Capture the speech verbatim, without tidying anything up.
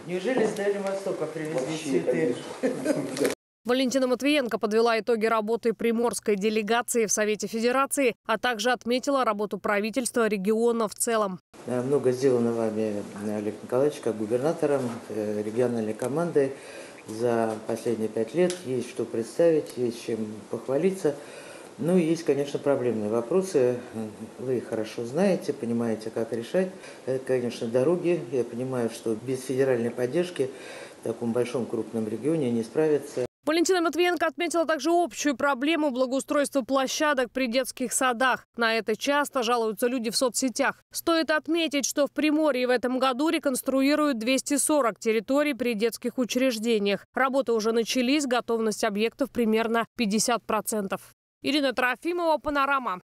Неужели с Дальнего Востока привезли цветы? Валентина Матвиенко подвела итоги работы приморской делегации в Совете Федерации, а также отметила работу правительства региона в целом. Много сделано вами, Олег Николаевич, как губернатором региональной команды за последние пять лет. Есть что представить, есть чем похвалиться. Ну и есть, конечно, проблемные вопросы. Вы их хорошо знаете, понимаете, как решать. Это, конечно, дороги. Я понимаю, что без федеральной поддержки в таком большом крупном регионе не справиться. Валентина Матвиенко отметила также общую проблему благоустройства площадок при детских садах. На это часто жалуются люди в соцсетях. Стоит отметить, что в Приморье в этом году реконструируют двести сорок территорий при детских учреждениях. Работы уже начались, готовность объектов примерно пятьдесят процентов. Ирина Трофимова, «Панорама».